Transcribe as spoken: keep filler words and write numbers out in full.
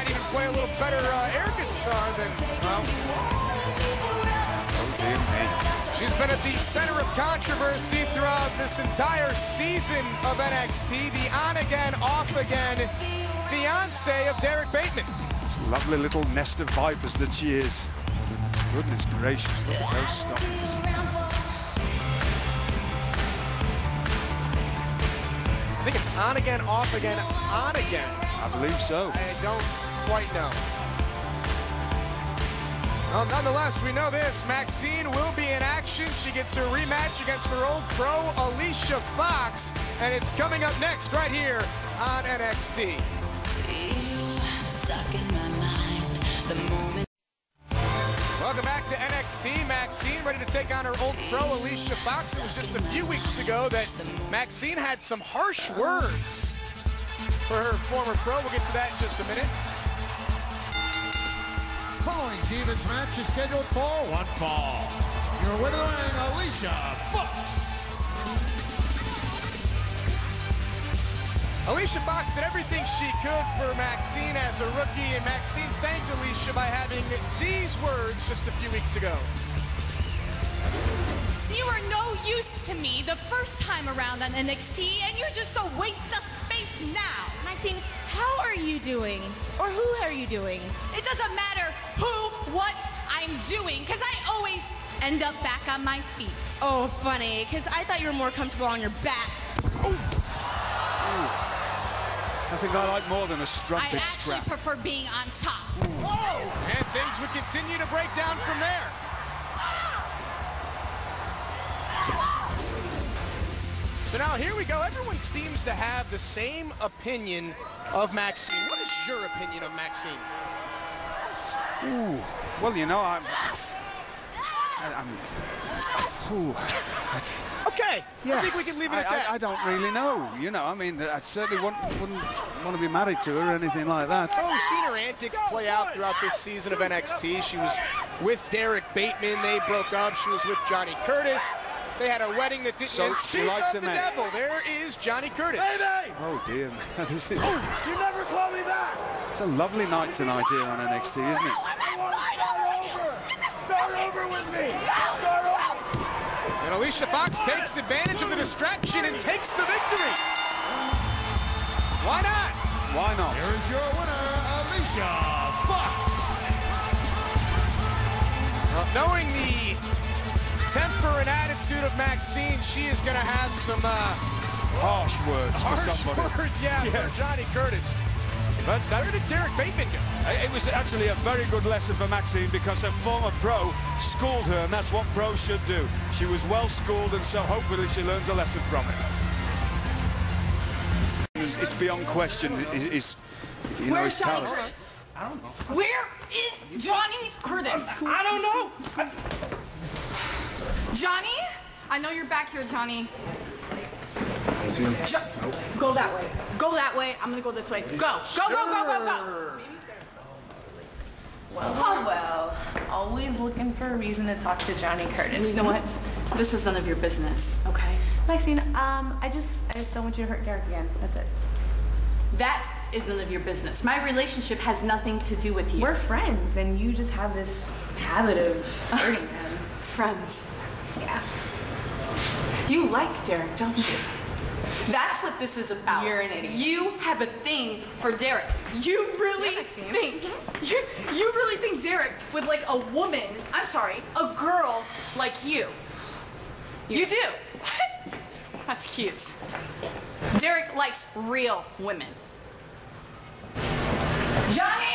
might even play a little better uh, air guitar than, well. Oh, dear me. She's been at the center of controversy throughout this entire season of N X T. The on-again, off-again fiance of Derek Bateman. This lovely little nest of vipers that she is. Goodness gracious, look at those stockings. I think it's on again, off again, on again. I believe so. I don't quite know. Well, nonetheless, we know this. Maxine will be in action. She gets her rematch against her old pro, Alicia Fox. And it's coming up next right here on N X T. Stuck in my mind, the moment. Welcome back to N X T. Maxine ready to take on her old pro, Alicia Fox. It was just a few weeks ago that Maxine had some harsh words for her former pro. We'll get to that in just a minute. Following Divas match is scheduled for one fall. Your winner, Alicia Fox. Alicia Fox did everything she could for Maxine as a rookie, and Maxine thanked Alicia by having these words just a few weeks ago. You were no use to me the first time around on N X T, and you're just a waste of space now. Maxine, how are you doing? Or who are you doing? It doesn't matter who, what I'm doing, because I always end up back on my feet. Oh, funny, because I thought you were more comfortable on your back. Ooh. Nothing I like more than a strumpet I actually scrap. prefer being on top. Whoa! And things would continue to break down from there. So now here we go. Everyone seems to have the same opinion of Maxine. What is your opinion of Maxine? Ooh. Well, you know, I'm... I, I mean... Ooh. Okay, Yes. I think we can leave it at I, that. I, I don't really know, you know, I mean, I certainly wouldn't, wouldn't want to be married to her or anything like that. Oh, we've seen her antics play out throughout this season of N X T. She was with Derek Bateman. They broke up. She was with Johnny Curtis. They had a wedding that didn't So end. she Speak likes of a the man. devil. There is Johnny Curtis. Oh, dear. This is... You never call me back! It's a lovely night tonight here on N X T, isn't it? Start over with me! Start over! And Alicia Fox takes advantage of the distraction and takes the victory. Why not? Why not? Here is your winner, Alicia Fox. Well, knowing the temper and attitude of Maxine, she is going to have some uh, Harsh words for harsh somebody. words, yeah, Yes. for Johnny Curtis. But that, Where did Derek Bateman go? it was actually a very good lesson for Maxine because her former pro schooled her, and that's what pros should do. She was well schooled, and so hopefully she learns a lesson from it. It's, it's beyond question, is, is you know, his Where's Johnny talents. Curtis? I don't know. Where is Johnny Curtis? I don't know. Johnny? I know you're back here, Johnny. Jo go that way. Go that way. I'm gonna go this way. Go. Go, go, go, go, go. Well, well, well. Always looking for a reason to talk to Johnny Curtis. And you know what? This is none of your business, okay? Maxine, um, I just, I just don't want you to hurt Derek again. That's it. That is none of your business. My relationship has nothing to do with you. We're friends, and you just have this habit of hurting him. friends. Yeah. You like Derek, don't you? That's what this is about. You're an idiot. You have a thing for Derek. You really Yeah, Maxine. think, you, you really think Derek would like a woman, I'm sorry, a girl like you. You do. That's cute. Derek likes real women. Johnny!